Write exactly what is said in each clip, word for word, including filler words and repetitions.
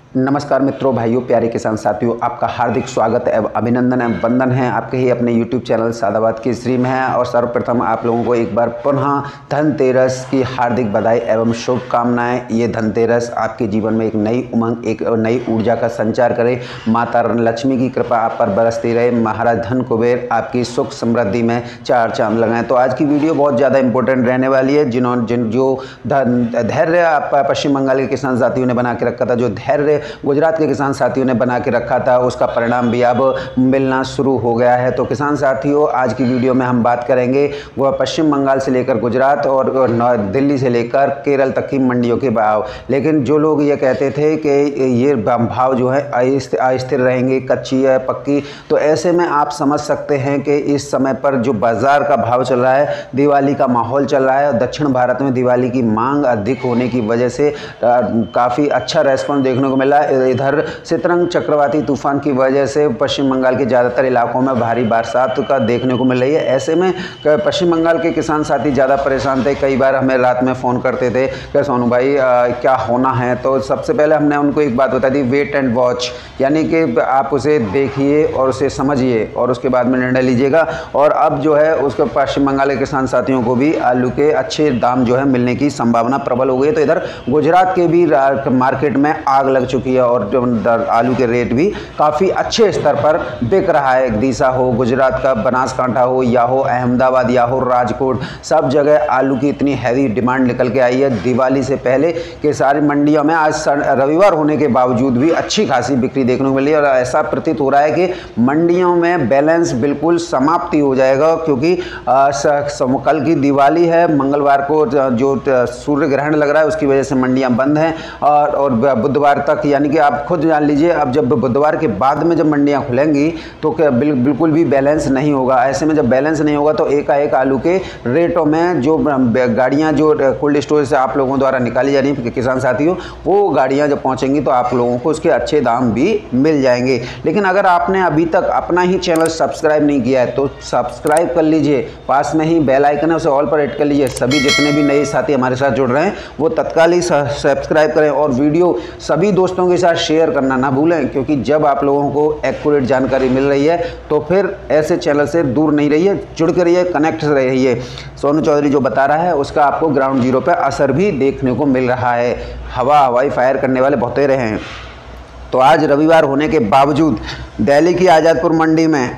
नमस्कार मित्रों, भाइयों, प्यारे किसान साथियों, आपका हार्दिक स्वागत एवं अभिनंदन एवं वंदन है आपके ही अपने यूट्यूब चैनल सादाबाद की स्ट्रीम है। और सर्वप्रथम आप लोगों को एक बार पुनः धनतेरस की हार्दिक बधाई एवं शुभकामनाएं। ये धनतेरस आपके जीवन में एक नई उमंग, एक नई ऊर्जा का संचार करे। माता लक्ष्मी की कृपा आप पर बरसती रहे। महाराज धन कुबेर आपकी सुख समृद्धि में चार चांद लगाएं। तो आज की वीडियो बहुत ज़्यादा इंपॉर्टेंट रहने वाली है। जिन्होंने जिन जो धैर्य आप पश्चिम बंगाल के किसान साथियों ने बना के रखा था, जो धैर्य गुजरात के किसान साथियों ने बना के रखा था, उसका परिणाम भी अब मिलना शुरू हो गया है। तो किसान साथियों, आज की वीडियो में हम बात करेंगे वह पश्चिम बंगाल से लेकर गुजरात और दिल्ली से लेकर केरल तक की मंडियों के भाव। लेकिन जो लोग ये कहते थे कि ये भाव जो है अस्थिर रहेंगे, कच्ची है, पक्की, तो ऐसे में आप समझ सकते हैं कि इस समय पर जो बाज़ार का भाव चल रहा है, दिवाली का माहौल चल रहा है और दक्षिण भारत में दिवाली की मांग अधिक होने की वजह से काफ़ी अच्छा रेस्पॉन्स देखने को मिला। इधर सितरंग चक्रवाती तूफान की वजह से पश्चिम बंगाल के ज़्यादातर इलाकों में भारी बरसात का देखने को मिल रही है। ऐसे में पश्चिम बंगाल के किसान साथी ज़्यादा परेशान थे। कई बार हमें रात में फ़ोन करते थे कि सोनू भाई आ, क्या होना है। तो सबसे पहले हमने उनको एक बात बता दी, वेट एंड वॉच, यानी कि आप उसे देखिए और उसे समझिए और उसके बाद में निर्णय लीजिएगा। और अब जो है उसके पश्चिम बंगाल के किसान साथियों को भी आलू के अच्छे दाम जो है मिलने की संभावना प्रबल हो गई है। तो इधर गुजरात के भी मार्केट में आग लग चुकी है और आलू के रेट भी काफ़ी अच्छे स्तर पर बिक रहा है। दिशा हो, गुजरात का बनासकांठा हो या हो अहमदाबाद या हो राजकोट, सब जगह आलू की इतनी हैवी डिमांड निकल के आई है। दिवाली से पहले के सारी मंडियों में आज रविवार होने के बावजूद भी अच्छी खासी बिक्री देखने को मिली और ऐसा प्रतीत हो रहा है कि मंडियों में बैलेंस बिल्कुल समाप्ति हो जाएगा, क्योंकि आ, कल की दिवाली है। मंगलवार को जो सूर्य ग्रहण लग रहा है उसकी वजह से मंडियां बंद हैं और, और बुधवार तक, यानी कि आप खुद जान लीजिए अब जब बुधवार के बाद में जब मंडियां खुलेंगी तो क्या बिल, बिल्कुल भी बैलेंस नहीं होगा। ऐसे में जब बैलेंस नहीं होगा तो एकाएक आलू के रेटों में जो गाड़ियां जो कोल्ड स्टोरेज से आप लोगों द्वारा निकाली जा रही हैं किसान साथियों, वो गाड़ियां जब पहुंचेंगी तो आप लोगों को उसके अच्छे दाम भी मिल जाएंगे। लेकिन अगर आपने अभी तक अपना ही चैनल सब्सक्राइब नहीं किया है तो सब्सक्राइब कर लीजिए, पास में ही बेल आइकन है उसे ऑल पर हिट कर लीजिए। सभी जितने भी नए साथी हमारे साथ जुड़ रहे हैं वो तत्काल ही सब्सक्राइब करें और वीडियो सभी दोस्तों के साथ शेयर करना ना भूलें, क्योंकि जब आप लोगों को एक्यूरेट जानकारी मिल रही है तो फिर ऐसे चैनल से दूर नहीं रहिए, जुड़ कर रहिए, कनेक्ट रहिए। सोनू चौधरी जो बता रहा है उसका आपको ग्राउंड जीरो पे असर भी देखने को मिल रहा है। हवा हवाई फायर करने वाले बहुतेरे हैं। तो आज रविवार होने के बावजूद दिल्ली की आज़ादपुर मंडी में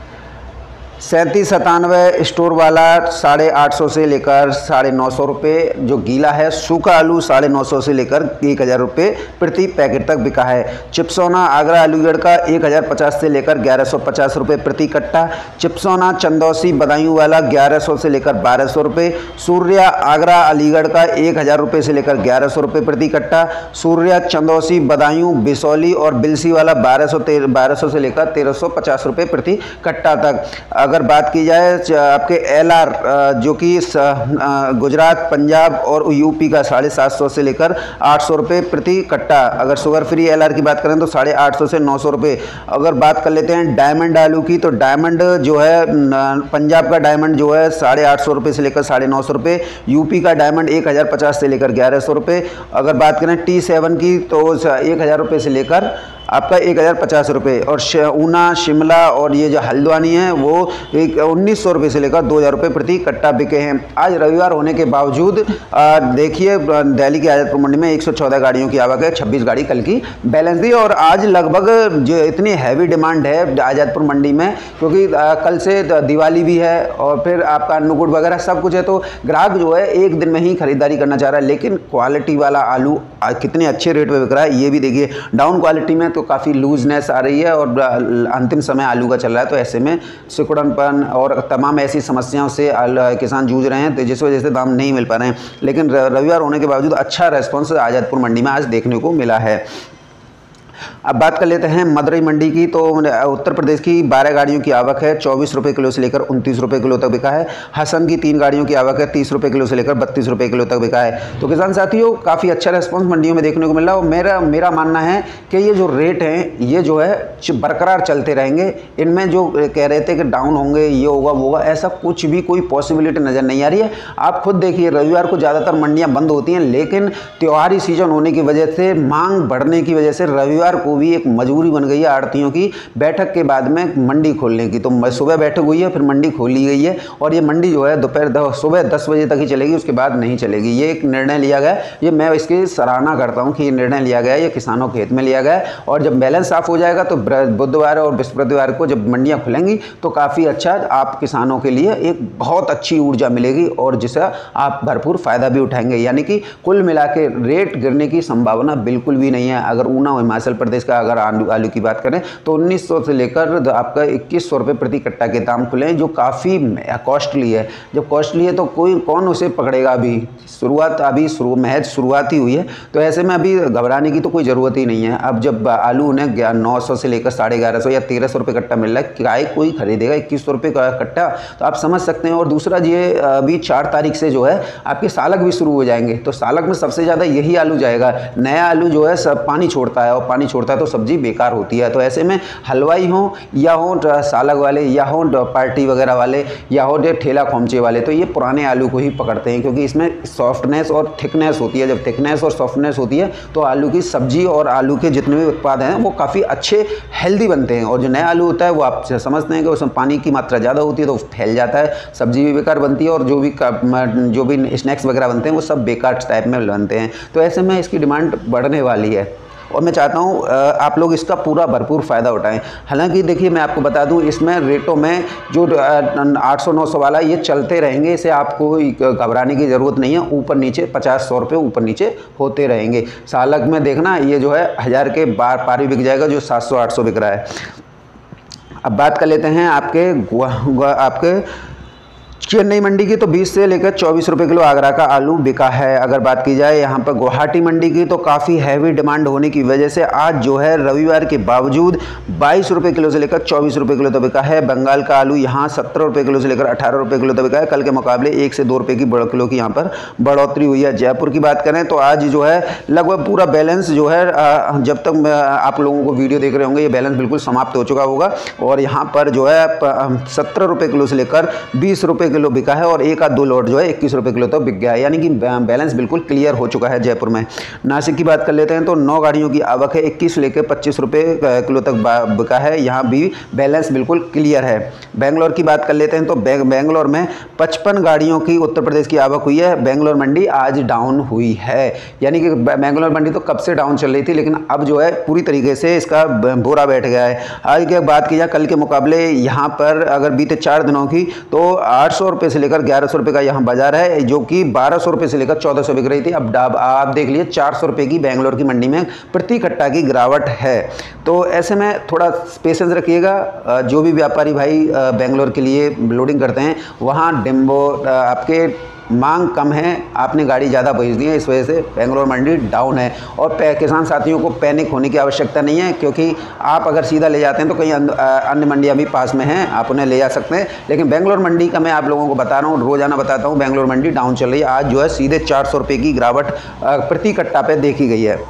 सैंतीस सतानवे स्टोर वाला साढ़े आठ सौ से लेकर साढ़े नौ सौ रुपये जो गीला है, सूखा आलू साढ़े नौ सौ से लेकर एक हज़ार रुपये प्रति पैकेट तक बिका है। चिप्सोना आगरा अलीगढ़ का एक हज़ार पचास से लेकर ग्यारह सौ पचास रुपये प्रति कट्टा। चिप्सोना चंदौसी बदायूं वाला ग्यारह सौ से लेकर बारह सौ रुपये। सूर्या आगरा अलीगढ़ का एक हज़ार रुपये से लेकर ग्यारह सौ रुपये प्रति कट्टा। सूर्या चंदौसी बदायूं बिसौली और बिलसी वाला बारह सौ बारह सौ से लेकर तेरह सौ पचास रुपये प्रति कट्टा तक। अगर बात की जाए आपके एल आर जो कि गुजरात, पंजाब और यूपी का साढ़े सात सौ से लेकर आठ सौ रुपये प्रति कट्टा। अगर शुगर फ्री एल आर की बात करें तो साढ़े आठ सौ से नौ सौ रुपये। अगर बात कर लेते हैं डायमंड आलू की, तो डायमंड जो है पंजाब का डायमंड जो है साढ़े आठ सौ रुपये से लेकर साढ़े नौ सौ रुपये। यूपी का डायमंड एक हज़ार पचास से लेकर ग्यारह सौ रुपये। अगर बात करें टी सेवन की तो एक हज़ार रुपये से लेकर आपका एक हज़ार पचास रुपये। और ऊना, शिमला और ये जो हल्द्वानी है वो एक उन्नीस सौ रुपये से लेकर दो हज़ार रुपये प्रति कट्टा बिके हैं। आज रविवार होने के बावजूद देखिए दिल्ली की आज़ादपुर मंडी में एक सौ चौदह गाड़ियों की आवक है, छब्बीस गाड़ी कल की बैलेंस दी। और आज लगभग जो इतनी हैवी डिमांड है आज़ादपुर मंडी में, क्योंकि कल से दिवाली भी है और फिर आपका अन्नकूट वगैरह सब कुछ है, तो ग्राहक जो है एक दिन में ही खरीदारी करना चाह रहा है। लेकिन क्वालिटी वाला आलू कितने अच्छे रेट पर बिक रहा है ये भी देखिए। डाउन क्वालिटी में तो काफ़ी लूजनेस आ रही है और अंतिम समय आलू का चल रहा है, तो ऐसे में सिकुड़नपन और तमाम ऐसी समस्याओं से किसान जूझ रहे हैं, तो जिस वजह से दाम नहीं मिल पा रहे हैं। लेकिन रविवार होने के बावजूद अच्छा रेस्पॉन्स आज़ादपुर मंडी में आज देखने को मिला है। अब बात कर लेते हैं मदुरई मंडी की। तो उत्तर प्रदेश की बारह गाड़ियों की आवक है, चौबीस रुपये किलो से लेकर उनतीस रुपये किलो तक बिका है। हसन की तीन गाड़ियों की आवक है, तीस रुपये किलो से लेकर बत्तीस रुपये किलो तक बिका है। तो किसान साथियों, काफ़ी अच्छा रेस्पॉन्स मंडियों में देखने को मिल रहा है और मेरा मेरा मानना है कि ये जो रेट हैं ये जो है बरकरार चलते रहेंगे। इनमें जो कह रहे थे कि डाउन होंगे, ये होगा वो होगा, ऐसा कुछ भी कोई पॉसिबिलिटी नज़र नहीं आ रही है। आप खुद देखिए, रविवार को ज़्यादातर मंडियाँ बंद होती हैं, लेकिन त्योहारी सीजन होने की वजह से, मांग बढ़ने की वजह से रविवार को भी एक मजबूरी बन गई है आड़तियों की बैठक के बाद में मंडी खोलने की। तो सुबह बैठक हुई है, फिर मंडी खोली गई है और ये मंडी जो है दोपहर सुबह दस बजे तक ही चलेगी, उसके बाद नहीं चलेगी। ये एक निर्णय लिया गया, ये मैं इसकी सराहना करता हूँ कि ये निर्णय लिया गया है, ये किसानों के हित में लिया गया है। और जब बैलेंस साफ हो जाएगा तो बुधवार और बृहस्पतिवार को जब मंडियाँ खुलेंगी तो काफ़ी अच्छा आप किसानों के लिए एक बहुत अच्छी ऊर्जा मिलेगी और जिससे आप भरपूर फ़ायदा भी उठाएंगे। यानी कि कुल मिला के रेट गिरने की संभावना बिल्कुल भी नहीं है। अगर ऊना हिमाचल प्रदेश का अगर आलू आलू की बात करें तो उन्नीस सौ से लेकर आपका इक्कीस सौ रुपये प्रति कट्टा के दाम खुले हैं, जो काफ़ी कॉस्टली है। जब कॉस्टली है तो कोई कौन उसे पकड़ेगा? अभी शुरुआत अभी शुरू महज शुरुआत ही हुई है, तो ऐसे में अभी घबराने की तो कोई ज़रूरत ही नहीं है। अब जब आलू उन्हें नौ सौ से लेकर साढ़े ग्यारह सौ या तेरह सौ रुपये कट्टा मिल रहा है, क्या कोई खरीदेगा इक्कीस सौ रुपये का कट्टा? तो आप समझ सकते हैं। और दूसरा ये अभी चार तारीख से जो है आपके सालक भी शुरू हो जाएंगे, तो सालक में सबसे ज़्यादा यही आलू जाएगा। नया आलू जो है सब पानी छोड़ता है और पानी छोड़ता है तो सब्जी बेकार होती है। तो ऐसे में हलवाई हों या हो सालक वाले या हो पार्टी वगैरह वाले या हो ठेला खोमचे वाले, तो ये पुराने आलू को ही पकड़ते हैं, क्योंकि इसमें सॉफ्टनेस और थिकनेस होती है। जब थिकनेस और सॉफ्टनेस होती है तो आलू की सब्जी और आलू के जितने भी उत्पाद हैं वो काफ़ी अच्छे हेल्दी बनते हैं। और जो नया आलू होता है वो आप समझते हैं कि उसमें पानी की मात्रा ज़्यादा होती है तो फैल जाता है, सब्जी भी बेकार बनती है और जो भी जो भी स्नैक्स वगैरह बनते हैं वो सब बेकार टाइप में बनते हैं। तो ऐसे में इसकी डिमांड बढ़ने वाली है और मैं चाहता हूँ आप लोग इसका पूरा भरपूर फ़ायदा उठाएं। हालांकि देखिए, मैं आपको बता दूं, इसमें रेटों में जो आठ सौ नौ सौ वाला ये चलते रहेंगे, इसे आपको घबराने की ज़रूरत नहीं है। ऊपर नीचे पचास सौ रुपये ऊपर नीचे होते रहेंगे। सालक में देखना, ये जो है हज़ार के बार पारी बिक जाएगा, जो सात सौ आठ सौ बिक रहा है। अब बात कर लेते हैं आपके आपके चेन्नई मंडी की। तो बीस से लेकर चौबीस रुपये किलो आगरा का आलू बिका है। अगर बात की जाए यहाँ पर गुवाहाटी मंडी की, तो काफ़ी हैवी डिमांड होने की वजह से आज जो है रविवार के बावजूद बाईस रुपये किलो से लेकर चौबीस रुपये किलो तक बिका है। बंगाल का आलू यहाँ सत्रह रुपये किलो से लेकर अठारह रुपये किलो तक बिका है। कल के मुकाबले एक से दो रुपये की बड़ किलो की यहाँ पर बढ़ोतरी हुई है। जयपुर की बात करें तो आज जो है लगभग पूरा बैलेंस जो है, जब तक आप लोगों को वीडियो देख रहे होंगे ये बैलेंस बिल्कुल समाप्त हो चुका होगा और यहाँ पर जो है सत्रह रुपये किलो से लेकर बीस रुपये किलो बिका है और एक आध दो लोड जो है इक्कीस रुपये किलो तक बिक गया है। यानी कि बैलेंस बिल्कुल क्लियर हो चुका है जयपुर में। नासिक की बात कर लेते हैं तो नौ गाड़ियों की आवक है, इक्कीस लेकर पच्चीस रुपये किलो तक बिका है। यहाँ भी बैलेंस बिल्कुल क्लियर है। बेंगलोर की बात कर लेते हैं तो बेंगलोर में पचपन गाड़ियों की उत्तर प्रदेश की आवक हुई है। बेंगलोर मंडी आज डाउन हुई है, यानी कि बेंगलोर मंडी तो कब से डाउन चल रही थी, लेकिन अब जो है पूरी तरीके से इसका बोरा बैठ गया है। आज की बात की जाए कल के मुकाबले, यहाँ पर अगर बीते चार दिनों की तो आठ सौ रुपये से लेकर ग्यारह सौ रुपये का यहाँ बाजार है, जो कि बारह सौ रुपये से लेकर चौदह सौ बिक रही थी। अब आप देख लिए चार सौ रुपये की बेंगलोर की मंडी में प्रति कट्टा की गिरावट है। तो ऐसे में थोड़ा पेशेंस रखिएगा। जो भी व्यापारी भाई बेंगलोर के लिए लोडिंग करते हैं, वहाँ डिम्बो आपके मांग कम है, आपने गाड़ी ज़्यादा भेज दी है, इस वजह से बेंगलोर मंडी डाउन है। और किसान साथियों को पैनिक होने की आवश्यकता नहीं है, क्योंकि आप अगर सीधा ले जाते हैं तो कई अन्य मंडियां भी पास में हैं, आप उन्हें ले जा सकते हैं। लेकिन बेंगलोर मंडी का मैं आप लोगों को बता रहा हूँ, रोज़ाना बताता हूँ, बेंगलोर मंडी डाउन चल रही है। आज जो है सीधे चार सौ रुपये की गिरावट प्रति कट्टा पे देखी गई है।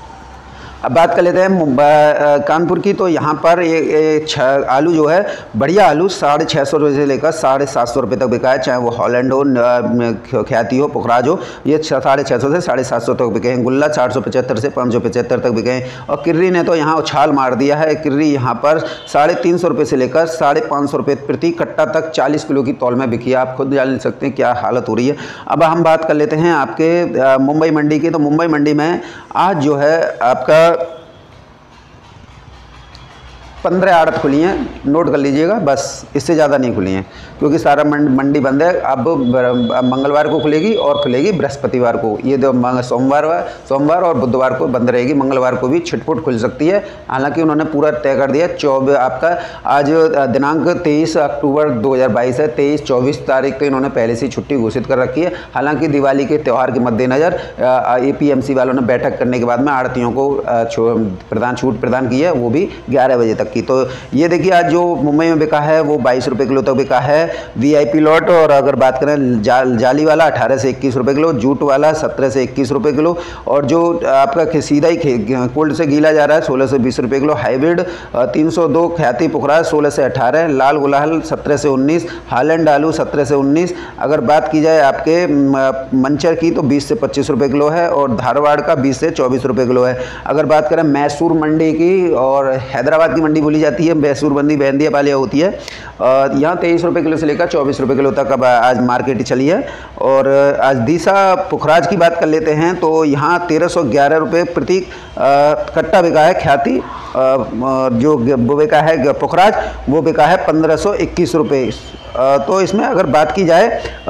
अब बात कर लेते हैं कानपुर की। तो यहाँ पर ये आलू जो है बढ़िया आलू साढ़े छः सौ रुपये से लेकर साढ़े सात सौ रुपये तक बिका है, चाहे वो हॉलैंड हो, ख्याति हो, पुखराज हो, ये साढ़े छः सौ से साढ़े सात सौ तक बिके हैं। गुल्ला चार सौ पचहत्तर से पाँच सौ पचहत्तर तक बिके हैं। और किर्री ने तो यहाँ उछाल मार दिया है। किर्री यहाँ पर साढ़े तीन सौ रुपये से लेकर साढ़े पाँच सौ रुपये प्रति कट्टा तक चालीस किलो की तौल में बिकी है। आप खुद जान सकते हैं क्या हालत हो रही है। अब हम बात कर लेते हैं आपके मुंबई मंडी की। तो मुंबई मंडी में आज जो है आपका पंद्रह आड़त खुली हैं, नोट कर लीजिएगा, बस इससे ज़्यादा नहीं खुली हैं क्योंकि सारा मंडी बंद है। अब मंगलवार को खुलेगी और खुलेगी बृहस्पतिवार को, ये दो सोमवार सोमवार और बुधवार को बंद रहेगी, मंगलवार को भी छिटपुट खुल सकती है। हालांकि उन्होंने पूरा तय कर दिया चौबीस आपका आज दिनांक तेईस अक्टूबर दो हज़ार बाईस है, तेईस चौबीस तारीख को इन्होंने पहले से छुट्टी घोषित कर रखी है। हालांकि दिवाली के त्यौहार के मद्देनज़र एपीएमसी वालों ने बैठक करने के बाद में आड़तियों को प्रदान छूट प्रदान की है, वो भी ग्यारह बजे तक की। तो ये देखिए आज जो मुंबई में बिका है वो बाईस रुपये किलो तक बिका है वीआईपी लॉट। और अगर बात करें जाल जाली वाला अठारह से इक्कीस रुपये किलो, जूट वाला सत्रह से इक्कीस रुपये किलो, और जो आपका सीधा ही कोल्ड से गीला जा रहा है सोलह से बीस रुपये किलो, हाइब्रिड तीन सौ दो ख्याति पुखराज सोलह से अठारह, लाल गुलाल सत्रह से उन्नीस, हालैंड आलू सत्रह से उन्नीस। अगर बात की जाए आपके मंचर की तो बीस से पच्चीस रुपये किलो है और धारवाड़ का बीस से चौबीस रुपये किलो है। अगर बात करें मैसूर मंडी की और हैदराबाद की मंडी बोली जाती है, मैसूर मंडी बैंदिया पालिया होती है, यहाँ तेईस रुपये किलो से लेकर चौबीस रुपये किलो तक अब आज मार्केट चली है। और आज दीसा पुखराज की बात कर लेते हैं तो यहाँ तेरह सौ ग्यारह रुपये प्रति कट्टा बिका है ख्याति, जो वो बिका है पुखराज वो बिका है पंद्रह सौ इक्कीस रुपये। तो इसमें अगर बात की जाए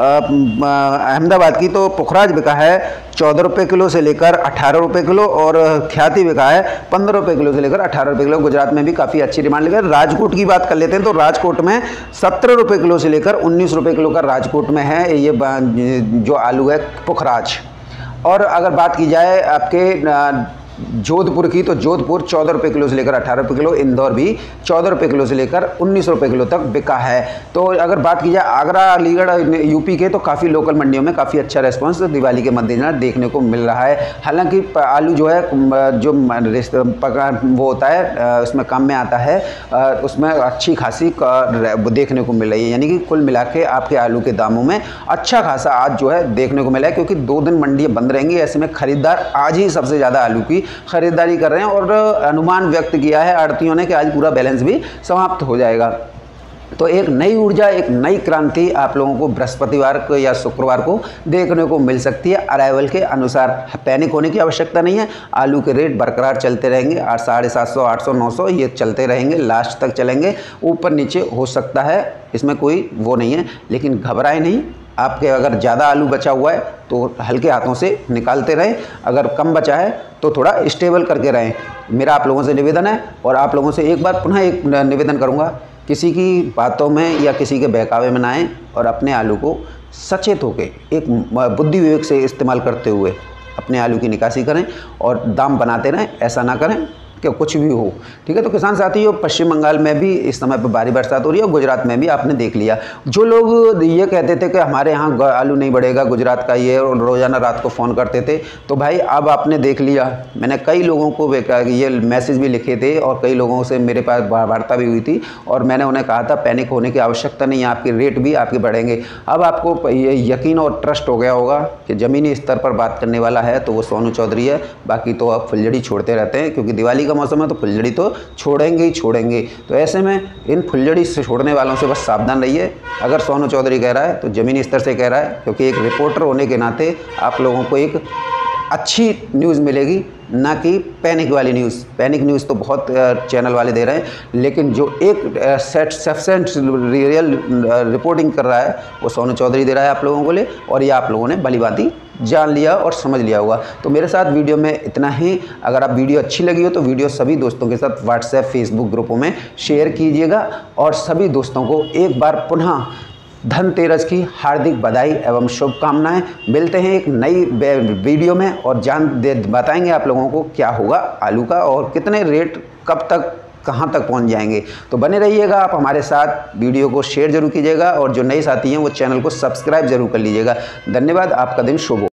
अहमदाबाद की तो पुखराज बिका है चौदह रुपये किलो से लेकर अठारह रुपये किलो और ख्याति बिका है पंद्रह रुपये किलो से लेकर अठारह रुपये किलो। गुजरात में भी काफ़ी अच्छी डिमांड लेकर। राजकोट की बात कर लेते हैं तो राजकोट में सत्रह रुपये किलो से लेकर उन्नीस रुपये किलो का राजकोट में है ये जो आलू है पुखराज। और अगर बात की जाए आपके जोधपुर की तो जोधपुर चौदह रुपये किलो से लेकर अठारह रुपये किलो, इंदौर भी चौदह रुपये किलो से लेकर उन्नीस रुपये किलो तक बिका है। तो अगर बात की जाए आगरा अलीगढ़ यूपी के तो काफ़ी लोकल मंडियों में काफ़ी अच्छा रेस्पॉन्स दिवाली के मद्देनजर देखने को मिल रहा है। हालांकि आलू जो है जो वो होता है उसमें कम में आता है, उसमें अच्छी खासी देखने को मिल रही है, यानी कि कुल मिला के आपके आलू के दामों में अच्छा खासा आज जो है देखने को मिला है क्योंकि दो दिन मंडियाँ बंद रहेंगी। ऐसे में खरीदार आज ही सबसे ज़्यादा आलू की खरीदारी कर रहे हैं और अनुमान व्यक्त किया है आड़तियों ने कि आज पूरा बैलेंस भी समाप्त हो जाएगा। तो एक नई ऊर्जा, एक नई क्रांति आप लोगों को बृहस्पतिवार को या शुक्रवार को देखने को मिल सकती है। अराइवल के अनुसार पैनिक होने की आवश्यकता नहीं है। आलू के रेट बरकरार चलते रहेंगे, आठ साढ़े सात सौ आठ सौ नौ सौ ये चलते रहेंगे, लास्ट तक चलेंगे, ऊपर नीचे हो सकता है, इसमें कोई वो नहीं है। लेकिन घबराए नहीं, आपके अगर ज़्यादा आलू बचा हुआ है तो हल्के हाथों से निकालते रहें, अगर कम बचा है तो थोड़ा स्टेबल करके रहें। मेरा आप लोगों से निवेदन है। और आप लोगों से एक बार पुनः एक निवेदन करूंगा, किसी की बातों में या किसी के बहकावे में ना आएँ और अपने आलू को सचेत होकर एक बुद्धि विवेक से इस्तेमाल करते हुए अपने आलू की निकासी करें और दाम बनाते रहें। ऐसा ना करें कि कुछ भी हो, ठीक है। तो किसान साथियों, पश्चिम बंगाल में भी इस समय पर भारी बरसात हो रही है और गुजरात में भी आपने देख लिया। जो लोग ये कहते थे कि हमारे यहाँ आलू नहीं बढ़ेगा गुजरात का, ये रोज़ाना रात को फ़ोन करते थे, तो भाई अब आपने देख लिया। मैंने कई लोगों को ये मैसेज भी लिखे थे और कई लोगों से मेरे पास वार्ता भी हुई थी और मैंने उन्हें कहा था पैनिक होने की आवश्यकता नहीं है, आपके रेट भी आपके बढ़ेंगे। अब आपको ये यकीन और ट्रस्ट हो गया होगा कि ज़मीनी स्तर पर बात करने वाला है तो वो सोनू चौधरी है, बाकी तो अब फुलझड़ी छोड़ते रहते हैं क्योंकि दिवाली का मौसम है तो फुलझड़ी तो छोड़ेंगे ही छोड़ेंगे। तो ऐसे में इन फुलझड़ी से छोड़ने वालों से बस सावधान रहिए। अगर सोनू चौधरी कह रहा है तो ज़मीनी स्तर से कह रहा है, क्योंकि एक रिपोर्टर होने के नाते आप लोगों को एक अच्छी न्यूज़ मिलेगी, ना कि पैनिक वाली न्यूज़। पैनिक न्यूज़ तो बहुत चैनल वाले दे रहे हैं, लेकिन जो एक सेट सफिशेंट रियल रिपोर्टिंग कर रहा है वो सोनू चौधरी दे रहा है आप लोगों को लिए, और ये आप लोगों ने भलीभांति जान लिया और समझ लिया होगा। तो मेरे साथ वीडियो में इतना ही। अगर आप वीडियो अच्छी लगी हो तो वीडियो सभी दोस्तों के साथ व्हाट्सएप फेसबुक ग्रुपों में शेयर कीजिएगा और सभी दोस्तों को एक बार पुनः धनतेरस की हार्दिक बधाई एवं शुभकामनाएं। मिलते हैं एक नई वीडियो में और जान दे बताएंगे आप लोगों को क्या होगा आलू का और कितने रेट कब तक कहां तक पहुंच जाएंगे। तो बने रहिएगा आप हमारे साथ, वीडियो को शेयर जरूर कीजिएगा और जो नए साथी हैं वो चैनल को सब्सक्राइब जरूर कर लीजिएगा। धन्यवाद, आपका दिन शुभ हो।